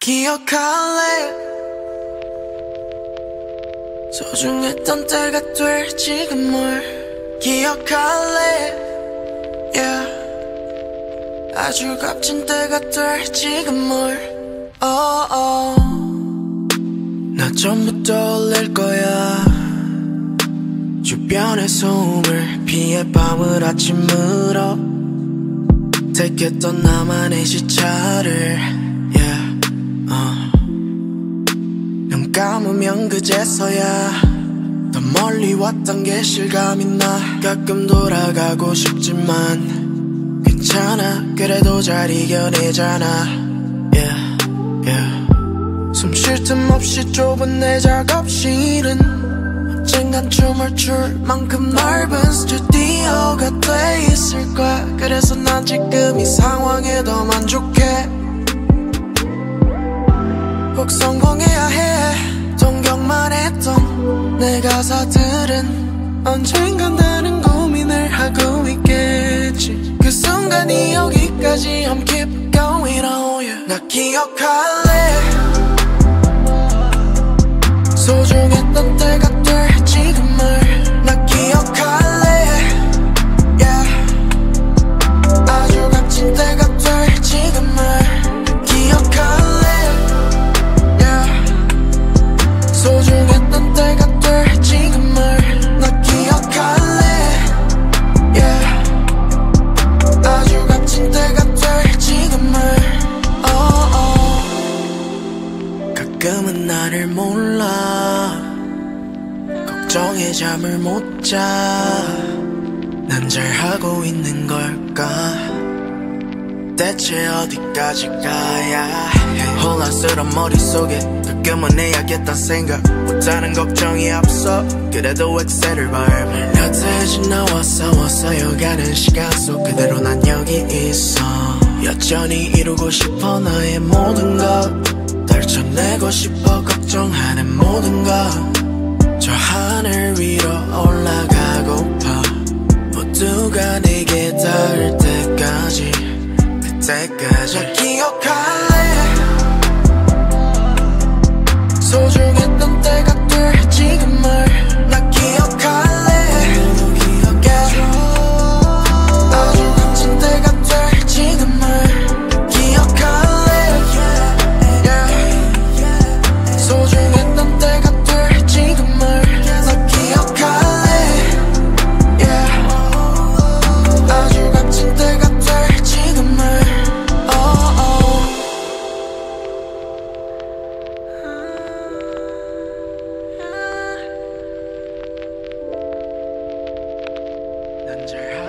기억할래 소중했던 때가 될 지금을 기억할래 yeah. 아주 값진 때가 될 지금을 나 전부 떠올릴 거야 주변의 소음을 피해 밤을 아침으로 택했던 나만의 시차를 눈 감으면 그제서야 더 멀리 왔던 게 실감이 나 가끔 돌아가고 싶지만 괜찮아 그래도 잘 이겨내잖아 숨 쉴 틈 없이 좁은 내 작업실은 언젠간 춤을 출 만큼 넓은 스튜디오가 돼 있을 거야 그래서 난 지금 이 상황에 더 만족해 꼭 성공해야 해 동경만 했던 내 가사들은 언젠간 다른 고민을 하고 있겠지 그 순간이 여기까지 I'm keep going on yeah. 나 기억할래 소중했던 때가 될 지금을 나 기억할래 yeah. 아주 값진 때가 될 지금을 기억할래 소중했던 때가 될 지금을 나 기억할래 yeah. 아주 값진 때가 될 지금을 가끔은 나를 몰라 걱정에 잠을 못 자 난 잘하고 있는 걸까 대체 어디까지 가야 해 혼란스러운 머릿속에 가끔은 해야겠단 생각 못하는 걱정이 앞서 그래도 엑셀을 밟아 몇 해 지나와 싸워가는 시간 속 그대로 난 여기 있어 여전히 이루고 싶어 나의 모든 것 떨쳐내고 싶어 걱정하는 모든 것 저 하늘 위로 올라가고파 모두가 내게 닿을 때까지 그때까지 나 기억할래 소중했던 때가 될 지금을 나 기억할래 yeah. 아주 값진 때가 될 지금을 기억할래 yeah. 소중했던 때가 될 지금을 나 기억할래 yeah. 아주 값진 때가 될 지금을 난 잘